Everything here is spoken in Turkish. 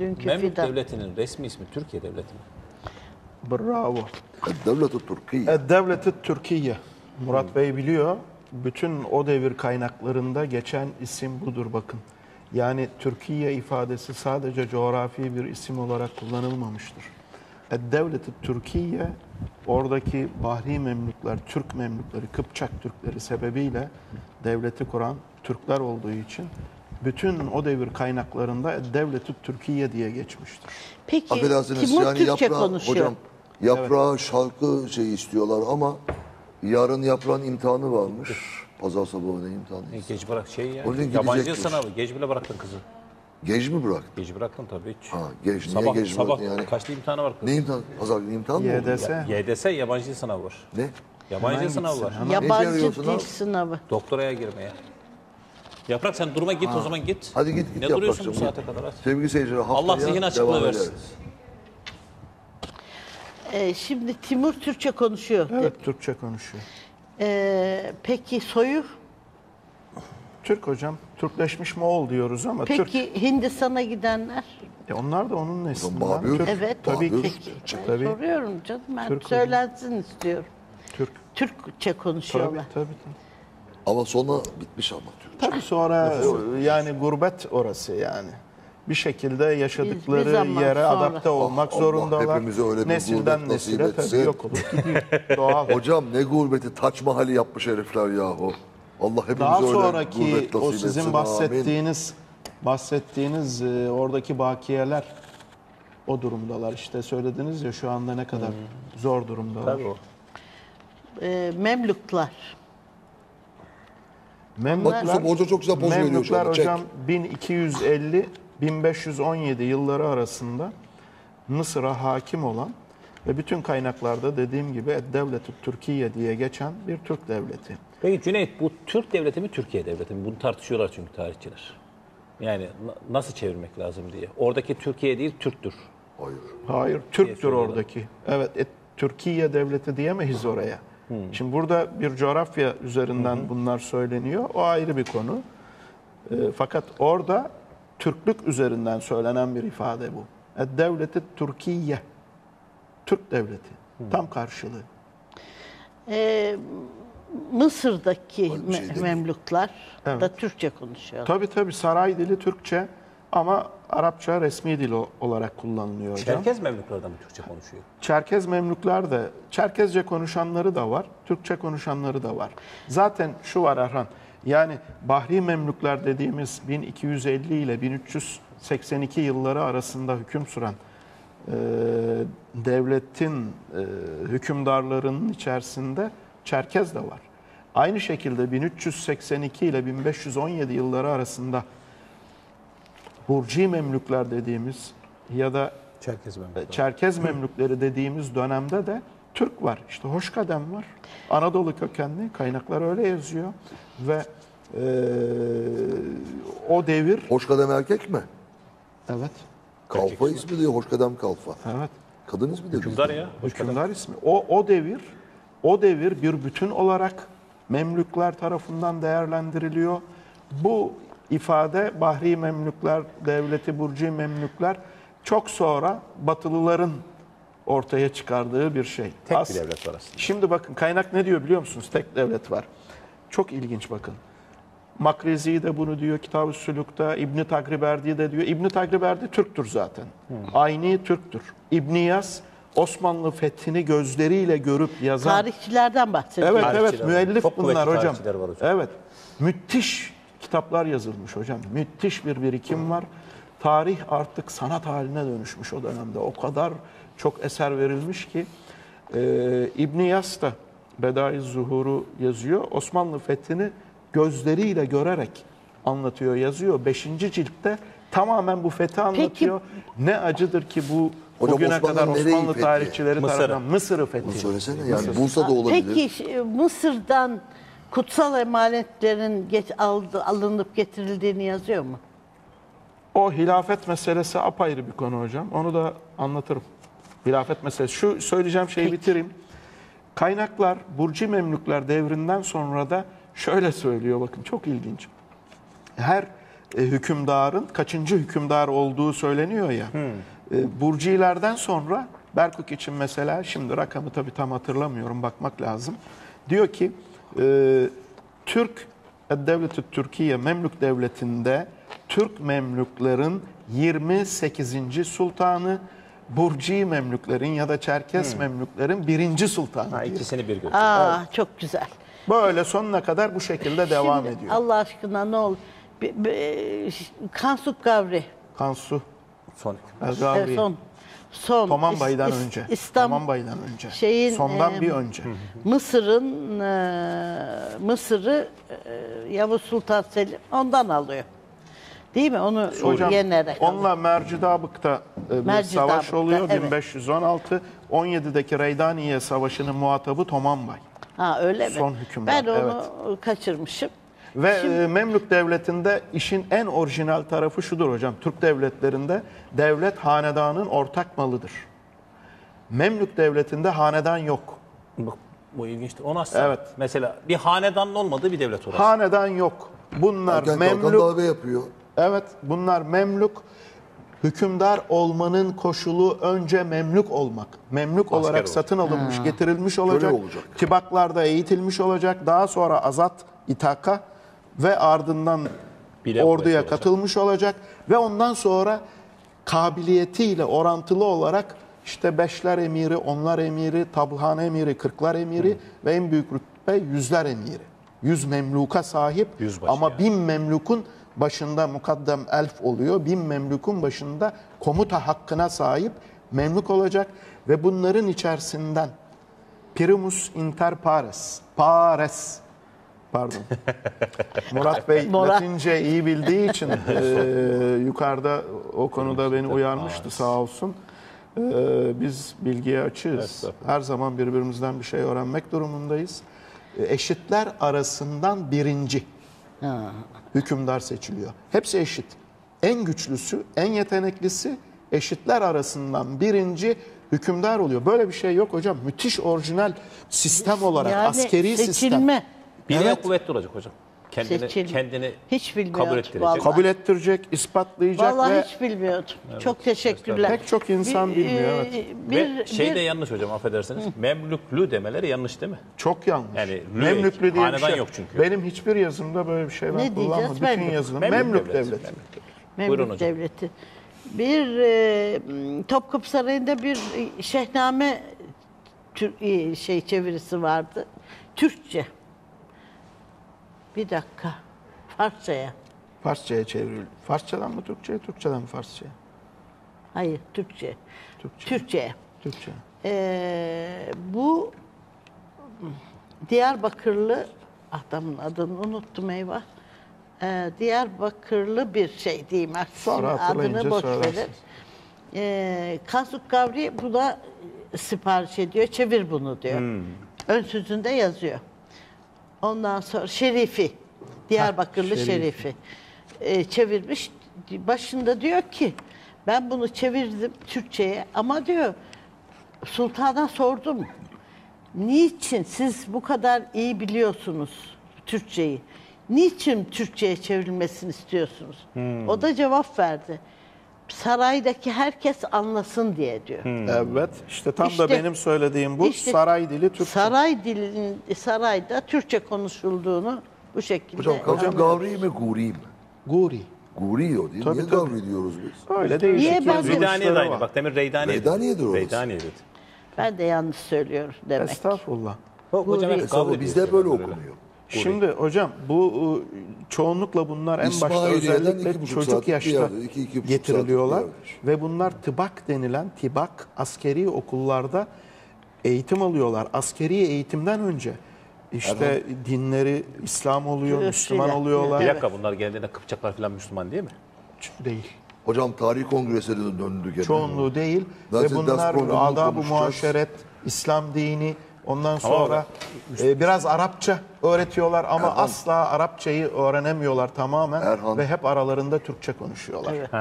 Dünkü Memlük fidan. Devleti'nin resmi ismi Türkiye Devleti mi? Bravo. Devlet-i Türkiye. Devleti Türkiye. Murat Bey biliyor. Bütün o devir kaynaklarında geçen isim budur bakın. Yani Türkiye ifadesi sadece coğrafi bir isim olarak kullanılmamıştır. Devleti Türkiye oradaki Bahri Memlükler, Türk Memlükleri, Kıpçak Türkleri sebebiyle devleti kuran Türkler olduğu için bütün o devir kaynaklarında Devleti Türkiye diye geçmiştir. Peki Affedersiniz Timur yani Türkçe yaprağı, konuşuyor. hocam yaprağı şarkı şey istiyorlar ama yarın yaprağın imtihanı varmış. Pazar sabahı ne imtihanı? Geç bırak şey ya. Onun için Yabancı gidecekmiş. sınavı. Geç bile bıraktın kızı. Gec mi bıraktı? Geç bıraktın tabii hiç. Ha, geç. Niye Sabah, geç sabah bıraktın yani? kaçta imtihanı var kızın? Ne imtihan? Pazar günü imtihan mı oldu? YDS. YDS yabancı dil sınavı var. Ne? Yabancı Hemen dil sınavı gitsin, var. hemen. Ne Yabancı diyorsun dil abi? sınavı. Doktoraya girmeye. Yaprak sen duruma git o zaman git. Hadi git Ne duruyorsun bu Yaprakcığım, saate kadar hadi. Sevgili seyirciler haftaya Allah zihin açıklığı devam versin. ederiz. Şimdi Timur Türkçe konuşuyor. Evet, Türkçe konuşuyor. Peki soyu? Türk hocam. Türkleşmiş Moğol diyoruz ama Türk. Peki Hindistan'a gidenler? Onlar da onun neslinden. Babür. Türk. Evet. Tabii Babür. ki. Peki. Tabii. Soruyorum canım. Ben Türk söylensin istiyorum. Türk. Türkçe Tabii, konuşuyorlar. tabii. Ama sonra bitmiş ama Türkçe. Tabii sonra yani gurbet orası yani. Bir şekilde yaşadıkları Bir zaman yere sonra. adapte olmak Allah zorundalar. hepimize öyle bir Nesilden gurbet nasip nesile tabii etsin. yok olup gidiyor. Doğal. Hocam ne gurbeti Taç Mahal'i yapmış herifler yahu. Allah hepimize Daha öyle sonraki gurbet o nasip sizin etsin. bahsettiğiniz oradaki bakiyeler o durumdalar. İşte söylediniz ya şu anda ne kadar zor durumdalar. Tabii o. Memlükler. Bak Mustafa Hoca çok güzel poz veriyor şu Memlükler anda. Çek. hocam 1250-1517 yılları arasında Mısır'a hakim olan ve bütün kaynaklarda dediğim gibi Devlet-i Türkiye diye geçen bir Türk devleti. Peki Cüneyt bu Türk devleti mi Türkiye devleti mi? Bunu tartışıyorlar çünkü tarihçiler. Yani nasıl çevirmek lazım diye. Oradaki Türkiye değil Türktür. Hayır. Hayır, Türktür söylüyorlar. oradaki. Evet, Türkiye devleti diyemeyiz oraya. Şimdi burada bir coğrafya üzerinden bunlar söyleniyor. O ayrı bir konu. Fakat orada Türklük üzerinden söylenen bir ifade bu. Devleti Türkiye. Türk devleti. Tam karşılığı. Mısır'daki Öyle bir şey değil. Memlükler Evet. da Türkçe konuşuyor. Tabii saray dili Türkçe ama Arapça resmi dil olarak kullanılıyor hocam. Çerkez Memlüklerden mi Türkçe konuşuyor? Çerkez Memlükler de, Çerkezce konuşanları da var, Türkçe konuşanları da var. Zaten şu var Erhan, yani Bahri Memlükler dediğimiz 1250 ile 1382 yılları arasında hüküm süren devletin hükümdarlarının içerisinde Çerkez de var. Aynı şekilde 1382 ile 1517 yılları arasında Burci Memlükler dediğimiz ya da Çerkez Memlükler. Çerkez Memlükleri dediğimiz dönemde de Türk var. İşte Hoşkadem var. Anadolu kökenli kaynaklar öyle yazıyor. Ve o devir... Hoşkadem erkek mi? Evet. Kalfa ismi diyor Hoşkadem Kalfa. Evet. Kadın ismi de değil. Hükümdar ya. Hükümdar ismi. O devir bir bütün olarak Memlükler tarafından değerlendiriliyor. Bu ifade Bahri Memlükler, Devleti Burci Memlükler çok sonra Batılıların ortaya çıkardığı bir şey. Tek bir devlet var aslında. Şimdi bakın kaynak ne diyor biliyor musunuz? Tek devlet var. Çok ilginç bakın. Makrezi de bunu diyor Kitab-ı Sülük'te, İbn-i Tagriberdi de diyor. İbn-i Tagriberdi Türktür zaten. Ayni Türktür. İbn Yas Osmanlı fethini gözleriyle görüp yazan. Tarihçilerden bahsediyor. Evet Tarihçiler müellif çok kuvvetli bunlar hocam. tarihçiler var hocam. Evet. Müthiş kitaplar yazılmış hocam. Müthiş bir birikim var. Tarih artık sanat haline dönüşmüş o dönemde. O kadar çok eser verilmiş ki İbn Yas da Bedai Zuhur'u yazıyor. Osmanlı fethini gözleriyle görerek anlatıyor, yazıyor. 5. ciltte tamamen bu fethi anlatıyor. Ne acıdır ki bu Hocam bugüne Osmanlı kadar nereyi Osmanlı fethi? tarihçileri Mısır'ı. tarafından Mısır'ı fethi. Bunu söylesene yani Bursa'da olabilir. Peki Mısır'dan kutsal emanetlerin alınıp getirildiğini yazıyor mu? O hilafet meselesi apayrı bir konu hocam. Onu da anlatırım. Hilafet meselesi. Şu söyleyeceğim şeyi Peki. bitireyim. Kaynaklar Burci Memlükler devrinden sonra da şöyle söylüyor bakın çok ilginç. Her hükümdarın kaçıncı hükümdar olduğu söyleniyor ya. Burcilerden sonra Berkuk için mesela, şimdi rakamı tabii tam hatırlamıyorum, bakmak lazım. Diyor ki Türk Devleti Türkiye Memlük Devleti'nde Türk Memlüklerin 28. sultanı, Burci Memlüklerin ya da Çerkes Memlüklerin 1. sultanı Ha, diyor. ikisini bir götür. Çok güzel. Böyle sonuna kadar bu şekilde devam Şimdi, ediyor. Allah aşkına ne olur. Kansuk Gavri. Kansu, Son. Elgavi, Son. Toman Bay'dan önce. Toman Bay'dan önce. Sondan bir önce. Mısır'ı Yavuz Sultan Selim ondan alıyor. Değil mi? Onu Hocam yenerek alıyor. onunla Mercidabık'ta bir Mercidabık'ta, savaş oluyor. evet. 1516. 17'deki Reydaniye Savaşı'nın muhatabı Toman Bay. Ha öyle mi? Son hükümdar, Ben onu kaçırmışım. Ve Memlük Devleti'nde işin en orijinal tarafı şudur hocam. Türk devletlerinde devlet hanedanın ortak malıdır. Memlük Devleti'nde hanedan yok. Bak, bu ilginçtir. O nasıl? Evet. Mesela bir hanedanın olmadığı bir devlet orası. Hanedan yok. Bunlar Erken kalkan Memlük. darbe yapıyor. Evet, bunlar Memlük. Hükümdar olmanın koşulu önce Memlük olmak. Memlük olarak olacak. satın alınmış, getirilmiş olacak. olacak. Tibaklarda eğitilmiş olacak. Daha sonra azat, itaka ve ardından Bile orduya kuvvetli olacak. katılmış olacak. Ve ondan sonra kabiliyetiyle orantılı olarak işte beşler emiri, onlar emiri, tabhane emiri, kırklar emiri ve en büyük rütbe yüzler emiri. 100 memluka sahip Yüzbaşı ama yani. 1000 memlukun başında mukaddem elf oluyor. 1000 memlukun başında komuta hakkına sahip memluk olacak ve bunların içerisinden Primus inter pares, pardon. Murat Bey Latince iyi bildiği için yukarıda o konuda beni uyarmıştı sağ olsun. Biz bilgiye açığız. Her zaman birbirimizden bir şey öğrenmek durumundayız. Eşitler arasından birinci hükümdar seçiliyor. Hepsi eşit. En güçlüsü, en yeteneklisi eşitler arasından birinci hükümdar oluyor. Böyle bir şey yok hocam. Müthiş orijinal sistem olarak, Yani askeri sistem. seçilme. Bile Evet. kuvvetli olacak hocam. Kendini Hiç bilmiyordum kabul ettirecek. vallahi. Kabul ettirecek, ispatlayacak Vallahi ve hiç bilmiyordum. Çok teşekkürler. Pek çok insan bilmiyor, evet. Ve şey de yanlış hocam, affedersiniz. Memlüklü demeleri yanlış değil mi? çok yanlış. Yani Memlüklü diye bir hanedan şey yok çünkü. Benim hiçbir yazımda böyle bir şey ben Ne diyeceğiz? kullanmadım. Bütün Memlük. yazılım Memlük Memlük devleti. devleti. Memlük Buyurun hocam. Devleti. Bir Topkapı Sarayı'nda bir Şehname çevirisi vardı. Türkçe. Bir dakika. Farsçaya. Farsçaya çevrildi. Farsçadan mı Türkçe'ye, Türkçeden mi Farsçaya? Hayır, Türkçe. Türkçe. Türkçe'ye. Türkçe. Bu Diyarbakırlı adamın adını unuttum eyvah. Diyarbakırlı bir şey diyeyim artık. Sonra Şimdi hatırlayınca adını boş söylersiniz. verin. Kasuk Gavri buna sipariş ediyor. Çevir bunu diyor. Ön sözünde yazıyor. Ondan sonra Şerifi. Diyarbakırlı Şerifi. Şerifi. Çevirmiş. Başında diyor ki ben bunu çevirdim Türkçe'ye ama diyor sultana sordum. Niçin siz bu kadar iyi biliyorsunuz Türkçeyi? Niçin Türkçe'ye çevrilmesini istiyorsunuz? O da cevap verdi. Saraydaki herkes anlasın diye diyor. Evet. İşte tam da İşte- benim söylediğim bu. İşte Saray dili Türkçe. Sarayda Türkçe konuşulduğunu bu şekilde Hocam Kasım anlıyoruz. Gavri mi Guri mi? Guri. Guri o değil mi? Tabii, Niye tabii. Gavri diyoruz biz? Öyle değişik Niye ben- yazılışları Reydaniye de aynı. var. Bak demin Reydaniye. Reydaniye'dir orası. Reydaniye dedi. Ben de yanlış söylüyorum demek. Estağfurullah. Hocam hep Estağfurullah Gavri bizde diyoruz böyle genelde. okunuyor. Şimdi hocam bu çoğunlukla bunlar en başta İsmailiye'den özellikle 2,5 çocuk saatlik bir yaşta yerdir, 2,5 getiriliyorlar. saatlik bir yerdir. Ve bunlar tıbak denilen askeri okullarda eğitim alıyorlar. Askeri eğitimden önce işte dinleri İslam oluyor, Öyle. Müslüman Bir oluyorlar. dakika, bunlar geldiğinde Kıpçaklar falan Müslüman değil mi? Değil. Hocam tarih kongreslerine döndük. hep. Çoğunluğu değil. Zaten Ve bunlar ders programını adab-ı konuşacağız. muaşeret, İslam dini, ondan sonra biraz Arapça öğretiyorlar ama asla Arapçayı öğrenemiyorlar tamamen Erhan. ve hep aralarında Türkçe konuşuyorlar. Evet.